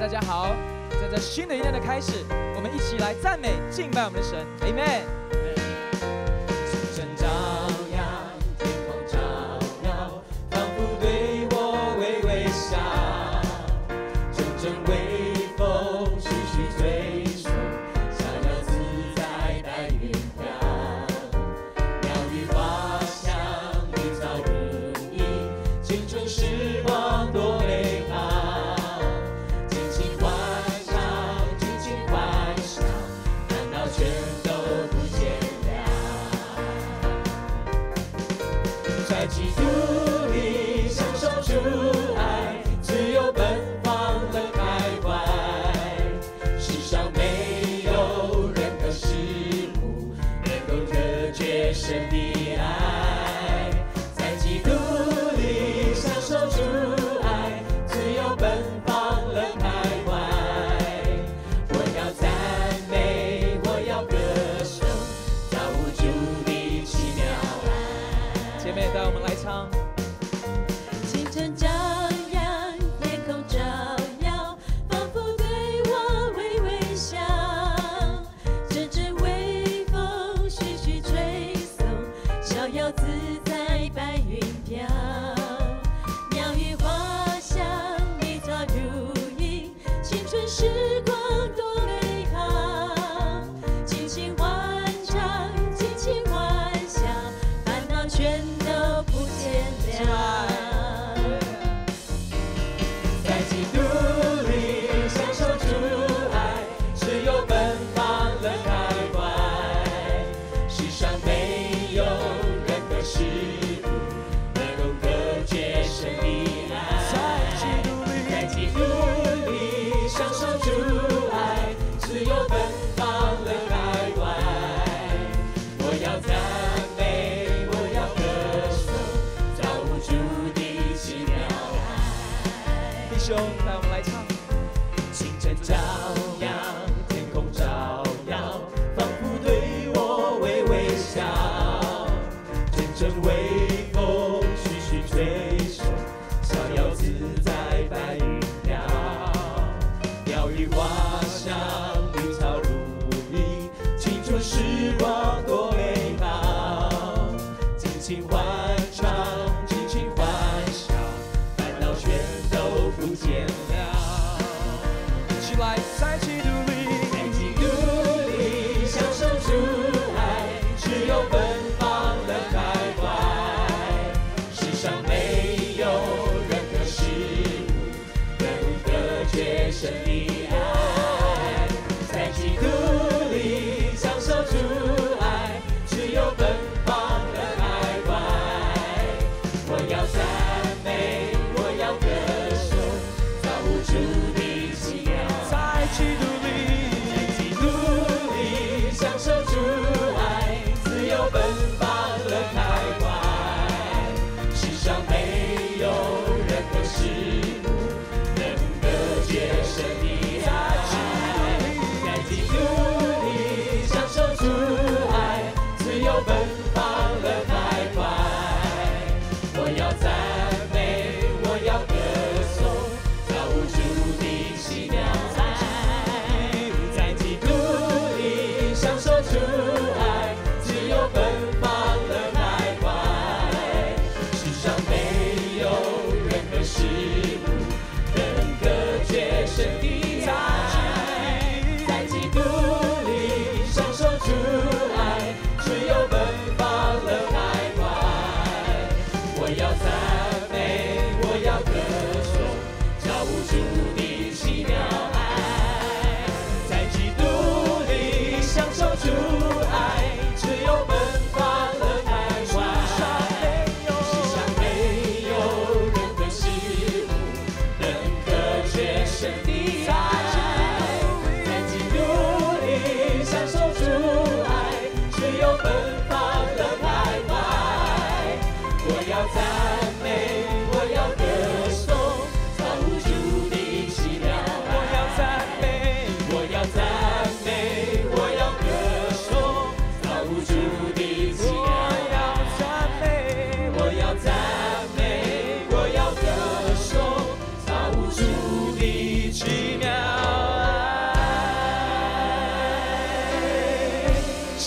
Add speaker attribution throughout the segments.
Speaker 1: 大家好，在这新的一天的开始，我们一起来赞美敬拜我们的神 ，Amen。
Speaker 2: 星辰照耀，天空照耀，仿佛对我微微笑。阵阵微风徐徐吹送，逍遥自在白云飘。鸟语花香，绿草如茵，青春时光多美好。 在基督里享受主爱，自由奔放的开怀。世上没有任何事物能够隔绝神的爱。在基督里享受主爱，自由奔放的开怀。我要赞美，我要歌颂，造物主的奇妙爱。
Speaker 1: 姐妹，带我们来唱。
Speaker 3: 清晨照阳，天空照耀，仿佛对我微微笑。阵阵微风徐徐吹送，逍遥自在白云飘。鸟语花香，绿草如茵，青春时光多美好。尽情欢唱，尽情欢笑，烦恼全。 不见了，
Speaker 2: 在基督里享受主爱，自由奔放的开怀。世上没有任何事物能够隔绝神的爱。在基督里享受主爱，自由奔放的开怀。我要赞美。
Speaker 1: 弟兄，带我们来唱。
Speaker 2: 星辰照耀，天空照耀，仿佛对我微微笑。阵阵微风徐徐吹送，逍遥自在白云飘。鸟语花香，绿草如茵，青春时光多美好。尽情欢唱，尽情欢笑，烦恼全都不见了。
Speaker 1: 一起来，在基督里，
Speaker 2: 在基督里享受主爱，自由奔放的开怀。世上没有任何事物能隔绝神的爱。在基督里享受主爱，自由奔放的开怀。我要赞美，我要歌颂，造物主的奇妙。
Speaker 1: 在基督里，
Speaker 2: 在基督里享受主爱，自由奔放的开怀。世上没有任何事物能隔绝神的爱。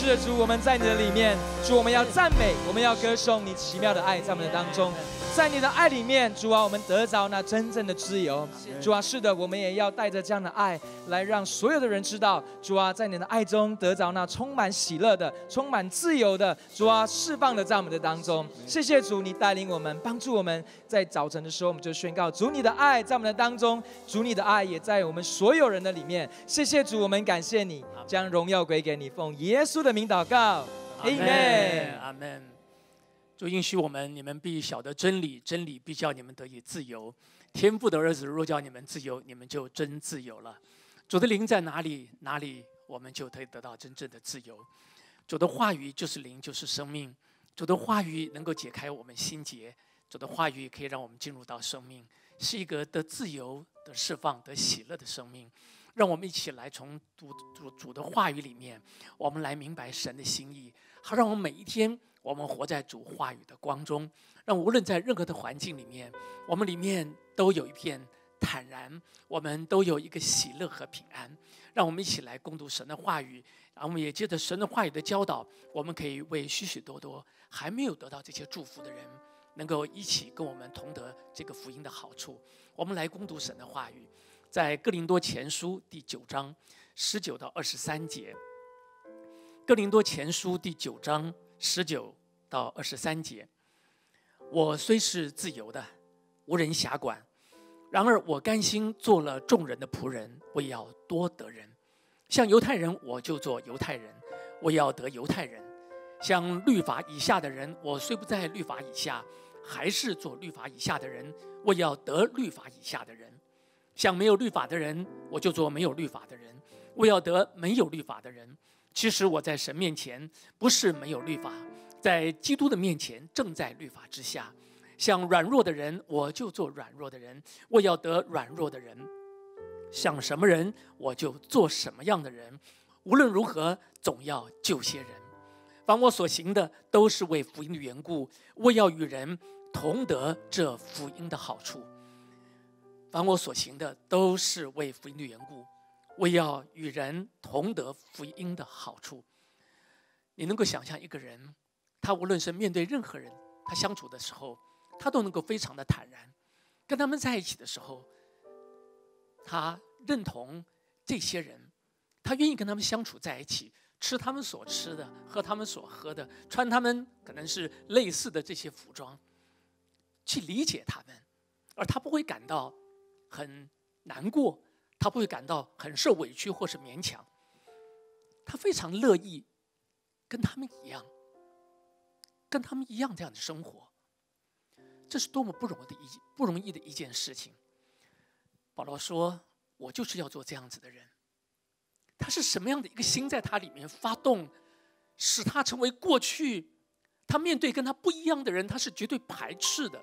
Speaker 1: 的主，我们在你的里面，主，我们要赞美，我们要歌颂你奇妙的爱在我们的当中。在你的爱里面，主啊，我们得着那真正的自由。主啊，是的，我们也要带着这样的爱来让所有的人知道，主啊，在你的爱中得着那充满喜乐的、充满自由的，主啊，释放的在我们的当中。谢谢主，你带领我们，帮助我们在早晨的时候，我们就宣告主你的爱在我们的当中，主你的爱也在我们所有人的里面。谢谢主，我们感谢你，将荣耀归给你，奉耶稣的名祷告，阿门，
Speaker 4: 阿门。主应许我们，你们必晓得真理，真理必叫你们得以自由。天父的儿子若叫你们自由，你们就真自由了。主的灵在哪里，哪里我们就可以得到真正的自由。主的话语就是灵，就是生命。主的话语能够解开我们心结，主的话语可以让我们进入到生命，是一个得自由、得释放、得喜乐的生命。让我们一起来从主的话语里面，我们来明白神的心意，好让我们每一天我们活在主话语的光中，让无论在任何的环境里面，我们里面都有一片坦然，我们都有一个喜乐和平安。让我们一起来攻读神的话语，然后我们也借着神的话语的教导，我们可以为许许多多还没有得到这些祝福的人，能够一起跟我们同得这个福音的好处。我们来攻读神的话语，在哥林多前书第9章19到23节。哥林多前书第9章19到23节，我虽是自由的，无人辖管，然而我甘心做了众人的仆人，为要多得人。像犹太人，我就做犹太人，为要得犹太人；像律法以下的人，我虽不在律法以下，还是做律法以下的人，为要得律法以下的人；像没有律法的人，我就做没有律法的人，为要得没有律法的人。其实我在神面前不是没有律法，在基督的面前正在律法之下。像软弱的人，我就做软弱的人，为要得软弱的人；像什么人，我就做什么样的人。无论如何，总要救些人。凡我所行的，都是为福音的缘故，为要与人同得这福音的好处。凡我所行的，都是为福音的缘故，为要与人同得福音的好处。你能够想象一个人，他无论是面对任何人，他相处的时候，他都能够非常的坦然。跟他们在一起的时候，他认同这些人，他愿意跟他们相处在一起，吃他们所吃的，喝他们所喝的，穿他们可能是类似的这些服装，去理解他们，而他不会感到很难过，他不会感到很受委屈或是勉强，他非常乐意跟他们一样，跟他们一样这样的生活。这是多么不容易的一件事情。保罗说，我就是要做这样子的人。他是什么样的一个心在他里面发动，使他成为过去他面对跟他不一样的人，他是绝对排斥的。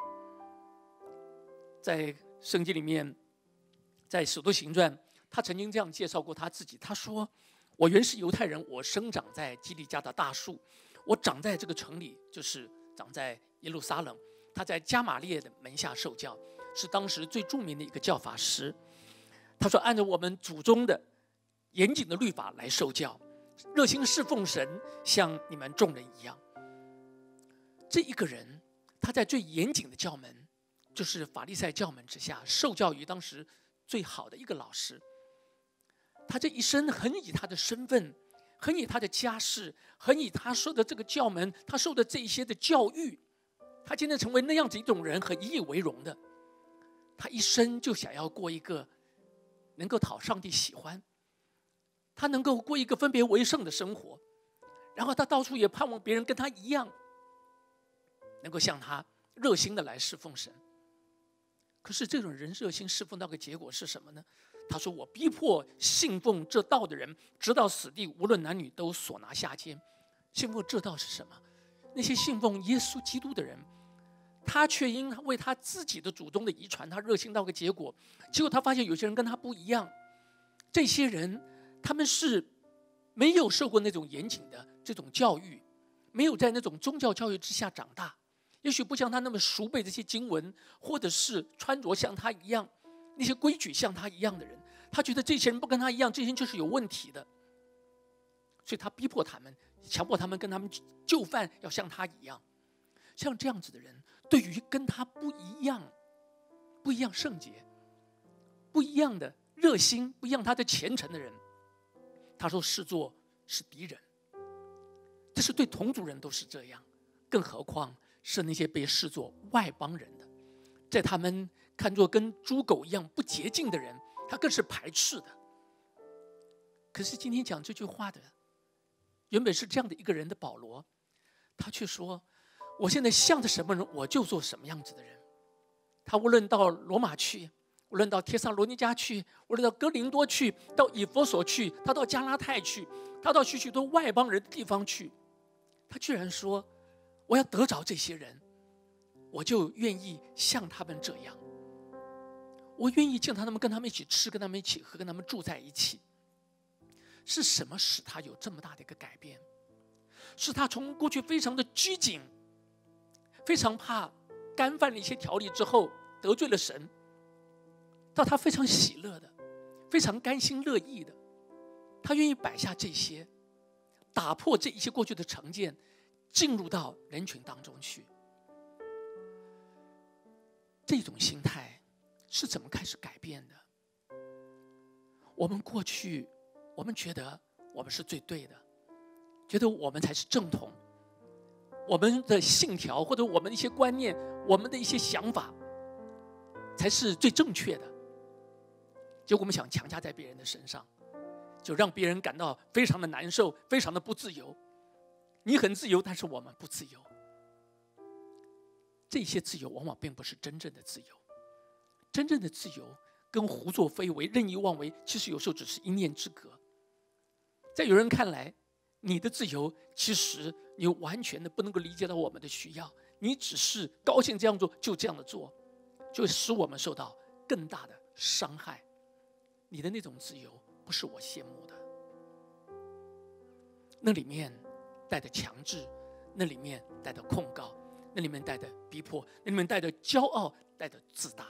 Speaker 4: 在圣经里面，在使徒行传，他曾经这样介绍过他自己，他说，我原是犹太人，我生长在基利家的大树，我长在这个城里，就是长在耶路撒冷。他在加玛列的门下受教，是当时最著名的一个教法师。他说，按照我们祖宗的严谨的律法来受教，热心侍奉神，像你们众人一样。这一个人，他在最严谨的教门，就是法利赛教门之下，受教于当时最好的一个老师。他这一生很以他的身份，很以他的家世，很以他受的这个教门，他受的这一些的教育，他今天成为那样子一种人，很以以为荣的。他一生就想要过一个能够讨上帝喜欢，他能够过一个分别为圣的生活，然后他到处也盼望别人跟他一样，能够像他热心的来侍奉神。可是这种人热心侍奉到个结果是什么呢？他说，我逼迫信奉这道的人，直到死地，无论男女都所拿下监。信奉这道是什么？那些信奉耶稣基督的人，他却因为他自己的祖宗的遗传，他热心到个结果，结果他发现有些人跟他不一样。这些人他们是没有受过那种严谨的这种教育，没有在那种宗教教育之下长大，也许不像他那么熟背这些经文，或者是穿着像他一样，那些规矩像他一样的人，他觉得这些人不跟他一样，这些人就是有问题的。 所以他逼迫他们，强迫他们跟他们就范要像他一样。像这样子的人，对于跟他不一样圣洁、不一样的热心、不一样他的虔诚的人，他说视作是敌人。这是对同族人都是这样，更何况是那些被视作外邦人的，在他们看作跟猪狗一样不洁净的人，他更是排斥的。可是今天讲这句话的，原本是这样的一个人的保罗，他却说：我现在向着什么人，我就做什么样子的人。他无论到罗马去，无论到帖撒罗尼迦去，无论到哥林多去，到以弗所去，他到加拉太去，他到许许多外邦人的地方去，他居然说：我要得着这些人，我就愿意像他们这样，我愿意见他们，跟他们一起吃，跟他们一起喝，跟他们住在一起。是什么使他有这么大的一个改变？是他从过去非常的拘谨，非常怕干犯了一些条例之后得罪了神，到他非常喜乐的，非常甘心乐意的，他愿意摆下这些，打破这一些过去的成见，进入到人群当中去。这种心态是怎么开始改变的？我们过去我们觉得我们是最对的，觉得我们才是正统，我们的信条或者我们的一些观念，我们的一些想法才是最正确的。结果我们想强加在别人的身上，就让别人感到非常的难受，非常的不自由。你很自由，但是我们不自由。这些自由往往并不是真正的自由，真正的自由跟胡作非为、任意妄为，其实有时候只是一念之隔。在有人看来，你的自由其实你完全的不能够理解到我们的需要，你只是高兴这样做就这样的做，就会使我们受到更大的伤害。你的那种自由不是我羡慕的，那里面带着强制，那里面带着控告，那里面带着逼迫，那里面带着骄傲，带着自大。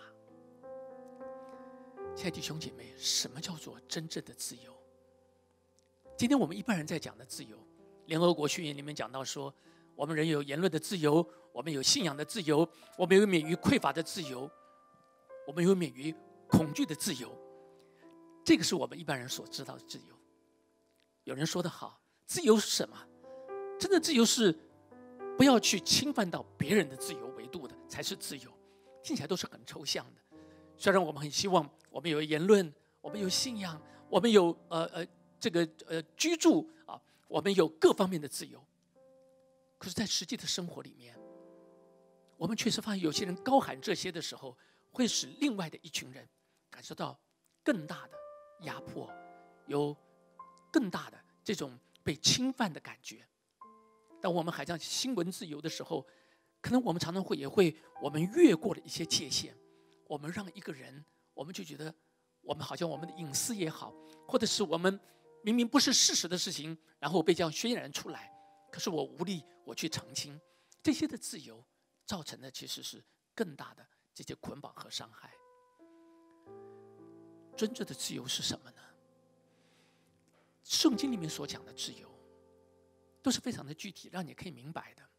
Speaker 4: 亲爱的弟兄姐妹，什么叫做真正的自由？今天我们一般人在讲的自由，联合国宣言里面讲到说，我们人有言论的自由，我们有信仰的自由，我们有免于匮乏的自由，我们有免于恐惧的自由。这个是我们一般人所知道的自由。有人说得好，自由是什么？真的自由是不要去侵犯到别人的自由维度的，才是自由。听起来都是很抽象的。虽然我们很希望我们有言论，我们有信仰，我们有居住啊，我们有各方面的自由，可是在实际的生活里面，我们确实发现有些人高喊这些的时候，会使另外的一群人感受到更大的压迫，有更大的这种被侵犯的感觉。当我们还讲新闻自由的时候，可能我们常常我们越过了一些界限，我们让一个人，我们就觉得我们好像我们的隐私也好，或者是我们明明不是事实的事情，然后被这样渲染出来，可是我无力我去澄清，这些的自由造成的其实是更大的这些捆绑和伤害。真正的自由是什么呢？圣经里面所讲的自由都是非常的具体，让你可以明白的。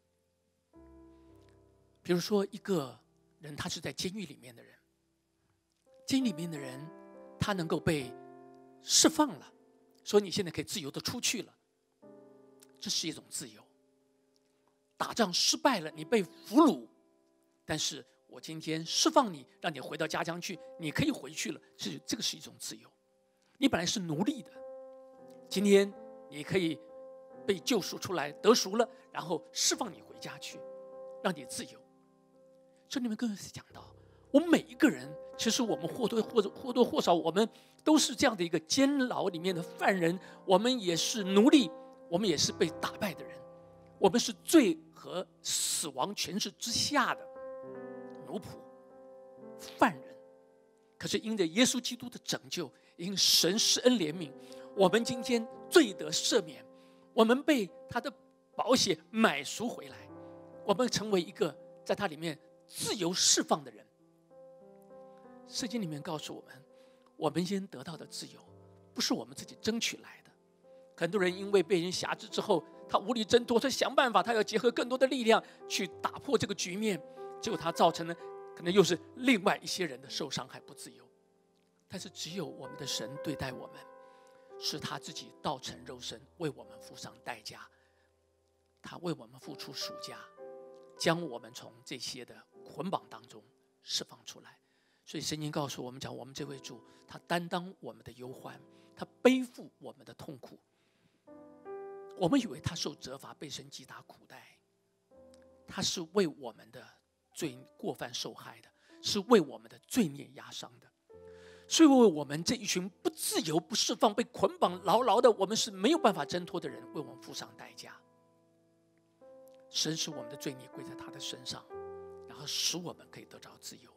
Speaker 4: 比如说一个人，他是在监狱里面的人，监狱里面的人他能够被释放了，所以你现在可以自由的出去了，这是一种自由。打仗失败了，你被俘虏，但是我今天释放你，让你回到家乡去，你可以回去了，这个是一种自由。你本来是奴隶的，今天你可以被救赎出来，得赎了，然后释放你回家去，让你自由。这里面更是讲到，我们每一个人，其实我们或多或少，我们都是这样的一个监牢里面的犯人，我们也是奴隶，我们也是被打败的人，我们是罪和死亡权势之下的奴仆、犯人。可是因着耶稣基督的拯救，因神施恩怜悯，我们今天罪得赦免，我们被他的宝血买赎回来，我们成为一个在他里面自由释放的人。圣经里面告诉我们，我们先得到的自由不是我们自己争取来的， 很多人因为被人辖制之后，他无力挣脱，他想办法，他要结合更多的力量去打破这个局面，结果他造成了可能又是另外一些人的受伤害不自由。但是只有我们的神对待我们，是他自己道成肉身，为我们付上代价，他为我们付出赎价，将我们从这些的捆绑当中释放出来。所以圣经告诉我们讲，我们这位主，他担当我们的忧患，他背负我们的痛苦。我们以为他受责罚，被神击打苦待，他是为我们的罪过犯受害的，是为我们的罪孽压伤的。所以为我们这一群不自由、不释放、被捆绑牢牢的，我们是没有办法挣脱的人，为我们付上代价。神使我们的罪孽归在他的身上，然后使我们可以得着自由。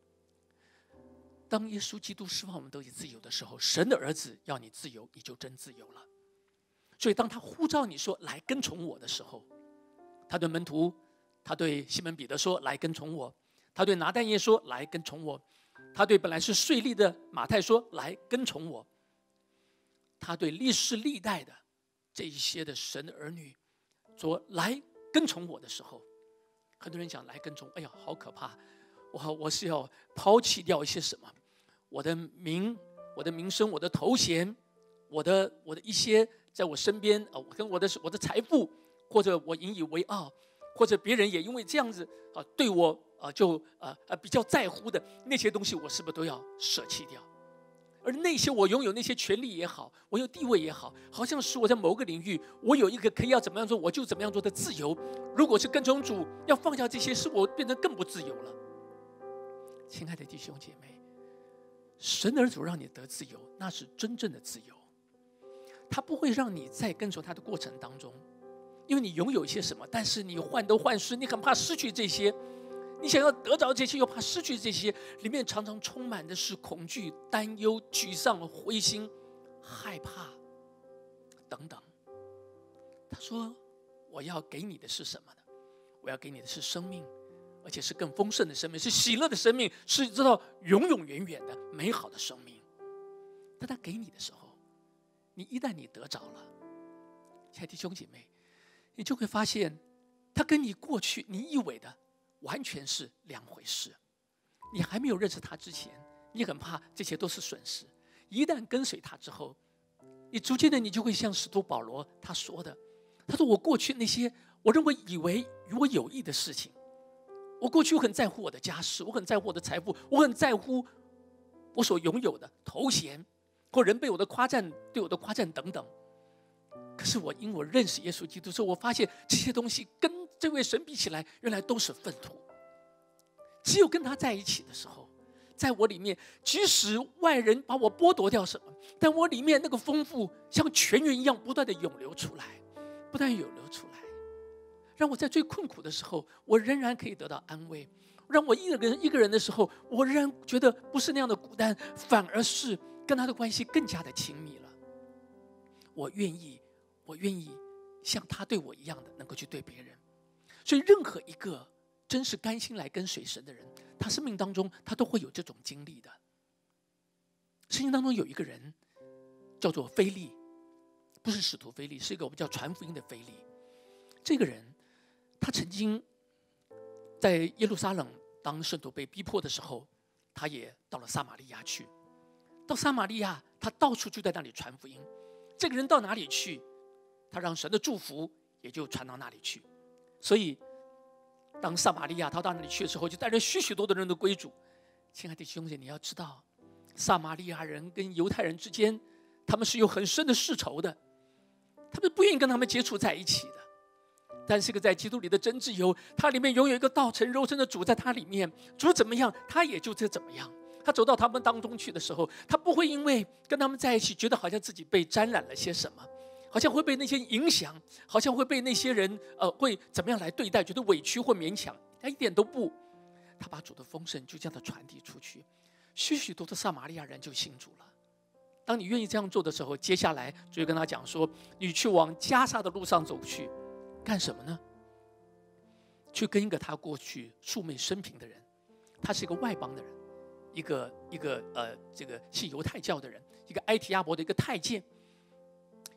Speaker 4: 当耶稣基督释放我们得以自由的时候，神的儿子要你自由，你就真自由了。所以当他呼召你说来跟从我的时候，他对门徒，他对西门彼得说来跟从我，他对拿但业说来跟从我，他对本来是税吏的马太说来跟从我，他对历世历代的这一些的神的儿女说来跟从我的时候，很多人讲来跟从，哎呀好可怕，我是要抛弃掉一些什么，我的名声，我的头衔，我的一些在我身边跟我的财富，或者我引以为傲，或者别人也因为这样子对我就比较在乎的那些东西，我是不是都要舍弃掉？而那些我拥有那些权利也好，我有地位也好，好像是我在某个领域我有一个可以要怎么样做我就怎么样做的自由。如果是跟从主，要放下这些，是我变得更不自由了。亲爱的弟兄姐妹，神的儿子让你得自由，那是真正的自由。他不会让你在跟从他的过程当中，因为你拥有一些什么，但是你患得患失，你很怕失去这些，你想要得着这些又怕失去这些，里面常常充满的是恐惧、担忧、沮丧、灰心、害怕等等。他说我要给你的是什么呢？我要给你的是生命，而且是更丰盛的生命，是喜乐的生命，是知道永永远远的美好的生命。但他给你的时候，你一旦你得着了，亲爱的弟兄姐妹，你就会发现他跟你过去你以为的完全是两回事。你还没有认识他之前，你很怕这些都是损失，一旦跟随他之后，你逐渐的你就会像使徒保罗他说的，他说我过去那些我认为以为与我有益的事情，我过去我很在乎我的家世，我很在乎我的财富，我很在乎我所拥有的头衔，或人被我的夸赞，对我的夸赞等等。可是因为我认识耶稣基督之后，我发现这些东西跟这位神比起来，原来都是粪土。只有跟他在一起的时候，在我里面，即使外人把我剥夺掉什么，但我里面那个丰富像泉源一样不断的涌流出来，不断涌流出来，让我在最困苦的时候，我仍然可以得到安慰；让我一个人的时候，我仍然觉得不是那样的孤单，反而是跟他的关系更加的亲密了。我愿意像他对我一样的能够去对别人。所以任何一个真是甘心来跟随神的人，他生命当中他都会有这种经历的。圣经当中有一个人叫做腓利，不是使徒腓利，是一个我们叫传福音的腓利。这个人他曾经在耶路撒冷当圣徒被逼迫的时候，他也到了撒玛利亚去。到撒玛利亚，他到处就在那里传福音。这个人到哪里去，他让神的祝福也就传到那里去。所以当撒玛利亚他到那里去的时候，就带着许许多多人的归主。亲爱的弟兄姐妹，你要知道，撒玛利亚人跟犹太人之间，他们是有很深的世仇的，他们不愿意跟他们接触在一起的。但是个在基督里的真自由，他里面拥有一个道成肉身的主，在他里面，主怎么样，他也就怎么样。他走到他们当中去的时候，他不会因为跟他们在一起，觉得好像自己被沾染了些什么，好像会被那些影响，好像会被那些人会怎么样来对待，觉得委屈或勉强。他一点都不，他把主的丰盛就这样的传递出去，许许多多撒玛利亚人就信主了。当你愿意这样做的时候，接下来就会跟他讲说，你去往加萨的路上走去，干什么呢？去跟一个他过去素昧生平的人，他是一个外邦的人，一个这个信犹太教的人，一个埃提阿伯的一个太监，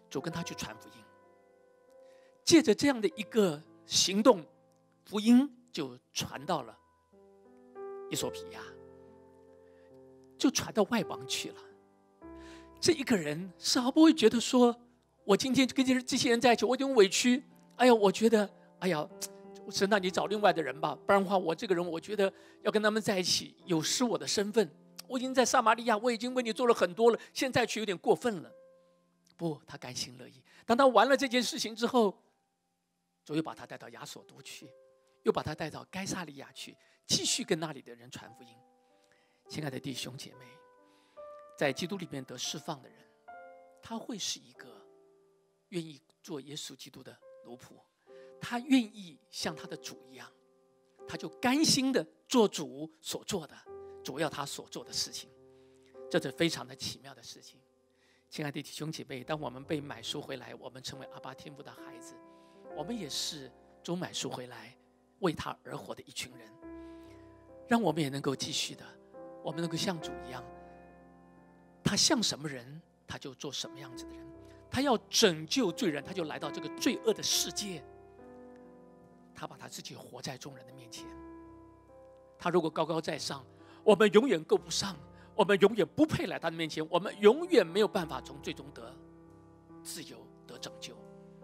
Speaker 4: 主跟他去传福音。借着这样的一个行动，福音就传到了以索比亚，就传到外邦去了。这一个人是毫不会觉得说，我今天跟这些人在一起，我有点委屈。哎呀，我觉得，哎呀，神啊，你找另外的人吧，不然的话，我这个人，我觉得要跟他们在一起，有失我的身份。我已经在撒玛利亚，我已经为你做了很多了，现在去有点过分了。不，他甘心乐意。当他完了这件事情之后，主又把他带到亚索都去，又把他带到该撒利亚去，继续跟那里的人传福音。亲爱的弟兄姐妹，在基督里面得释放的人，他会是一个愿意做耶稣基督的奴仆，他愿意像他的主一样，他就甘心的做主所做的，主要他所做的事情。这是非常的奇妙的事情。亲爱的弟兄姐妹，当我们被买赎回来，我们成为阿爸天父的孩子，我们也是主买赎回来为他而活的一群人。让我们也能够继续的，我们能够像主一样，他像什么人他就做什么样子的人。他要拯救罪人，他就来到这个罪恶的世界，他把他自己活在众人的面前。他如果高高在上，我们永远够不上，我们永远不配来他的面前，我们永远没有办法从最终得自由得拯救。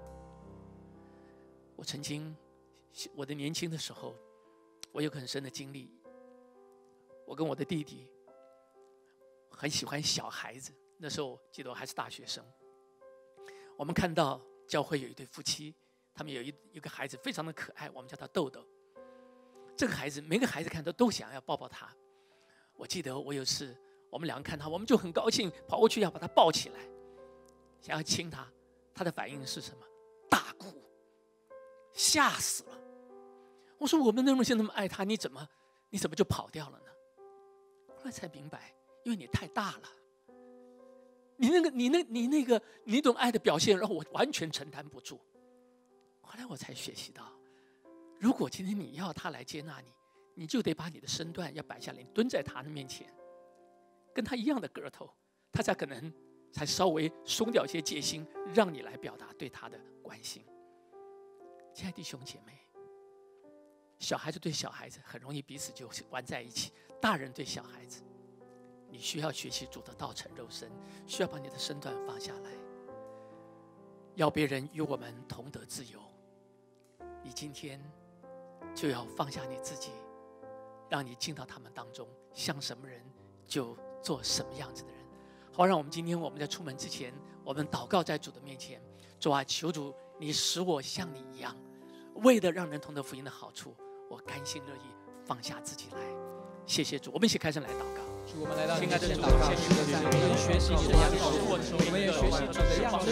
Speaker 4: 我曾经我的年轻的时候，我有个很深的经历。我跟我的弟弟很喜欢小孩子，那时候记得我还是大学生。我们看到教会有一对夫妻，他们有一个孩子非常的可爱，我们叫他豆豆。这个孩子每个孩子看到都想要抱抱他。我记得我有次我们两个看他，我们就很高兴，跑过去要把他抱起来，想要亲他。他的反应是什么？大哭，吓死了。我说我们那么现在那么爱他，你怎么就跑掉了呢？后来才明白，因为你太大了。你那种爱的表现让我完全承担不住。后来我才学习到，如果今天你要他来接纳你，你就得把你的身段要摆下来，你蹲在他的面前，跟他一样的个头，他才可能才稍微松掉一些戒心，让你来表达对他的关心。亲爱的弟兄姐妹，小孩子对小孩子很容易彼此就玩在一起，大人对小孩子，你需要学习主的道成肉身，需要把你的身段放下来，要别人与我们同得自由。你今天就要放下你自己，让你进到他们当中，像什么人就做什么样子的人。好，让我们今天我们在出门之前，我们祷告在主的面前。主啊，求主你使我像你一样，为了让人同得福音的好处，我甘心乐意放下自己来。谢谢主，我们一起开声来祷告。
Speaker 1: 主，我们来到你面前祷告，我们学习你的样式，我们也学习主的样式，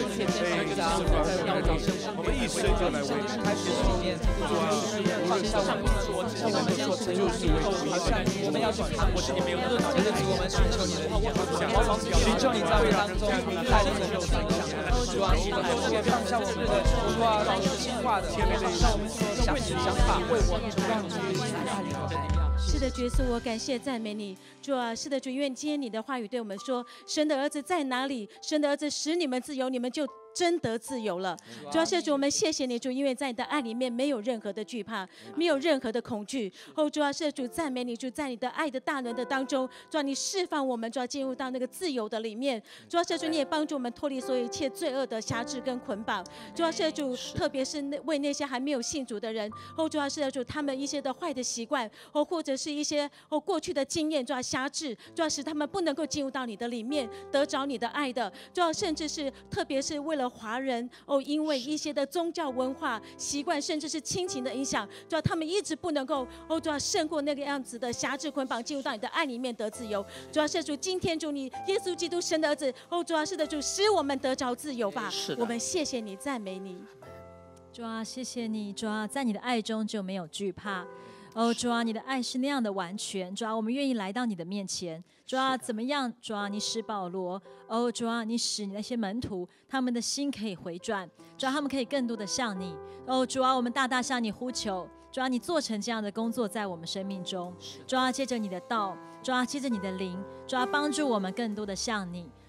Speaker 1: 我们一生就来为你开始里面，主啊，放下我们所知，我们将成就以后，好像我们要去看我自己没有的，接着主，我们寻求你的力量，寻求你在我们当中带领我们分享。主啊，你的后面放下我们的主啊，老是计划的，让我们想法为我主让主来爱你的力量。
Speaker 3: 是的，主耶稣，我感谢赞美你，主啊，是的，主，因为今天你的话语对我们说，神的儿子在哪里？神的儿子使你们自由，你们就真得自由了。主要是主，我们谢谢你，主，因为在你的爱里面没有任何的惧怕，没有任何的恐惧。哦，主要是主，赞美你，主，在你的爱的大能的当中，主，你释放我们，主要进入到那个自由的里面。主要是主，你也帮助我们脱离所有一切罪恶的辖制跟捆绑。主要是主，特别是为那些还没有信主的人，哦，主要是主，他们一些的坏的习惯，哦，或者是一些过去的经验，主要辖制，主要使他们不能够进入到你的里面，得着你的爱的。主要甚至是特别是为了华人因为一些的宗教文化习惯，甚至是亲情的影响，主要他们一直不能够主要胜过那个样子的辖制捆绑，进入到你的爱里面得自由。主要是主，今天主你耶稣基督神的儿子，主要是的主，使我们得着自由吧。我们谢谢你，赞美你。
Speaker 5: 主啊，谢谢你，主啊，在你的爱中就没有惧怕。主啊，你的爱是那样的完全，主啊，我们愿意来到你的面前。主啊，怎么样？主啊，你使保罗，主啊，你使你那些门徒，他们的心可以回转，主啊，他们可以更多的像你。主啊，我们大大向你呼求，主啊，你做成这样的工作在我们生命中。主啊，借着你的道，主啊，借着你的灵，主啊，帮助我们更多的像你。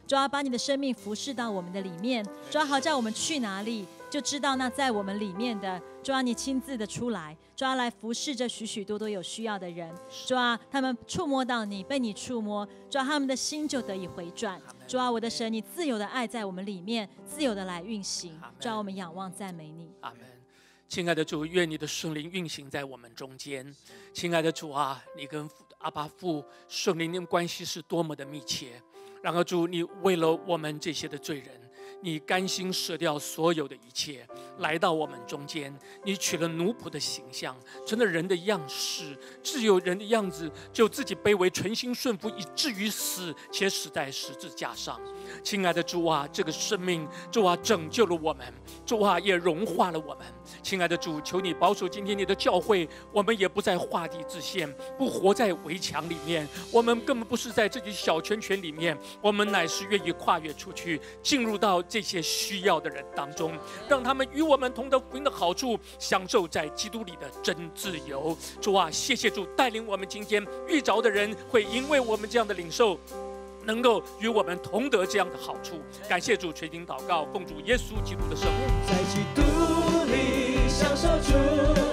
Speaker 5: 主啊，把你的生命服侍到我们的里面，主啊，好叫我们去哪里就知道那在我们里面的，主啊，你亲自的出来，主啊，来服侍着许许多多有需要的人，主啊，他们触摸到你，被你触摸，主啊，他们的心就得以回转，主啊，我的神，你自由的爱在我们里面，自由的来运行，主啊，我们仰望赞美你。
Speaker 4: 阿门。亲爱的主，愿你的圣灵运行在我们中间。亲爱的主啊，你跟阿爸父圣灵的关系是多么的密切。然而主，你为了我们这些的罪人，你甘心舍掉所有的一切，来到我们中间。你取了奴仆的形象，成了人的样式，只有人的样子，就自己卑微，存心顺服，以至于死，且死在十字架上。亲爱的主啊，这个生命，主啊，拯救了我们，主啊，也融化了我们。亲爱的主，求你保守今天你的教会，我们也不再画地自限，不活在围墙里面，我们根本不是在这些小圈圈里面，我们乃是愿意跨越出去，进入到这些需要的人当中，让他们与我们同得福音的好处，享受在基督里的真自由。主啊，谢谢主带领我们今天遇着的人，会因为我们这样的领受，能够与我们同得这样的好处。感谢主，垂听祷告，奉主耶稣基督的圣名，
Speaker 2: 在基督里享受主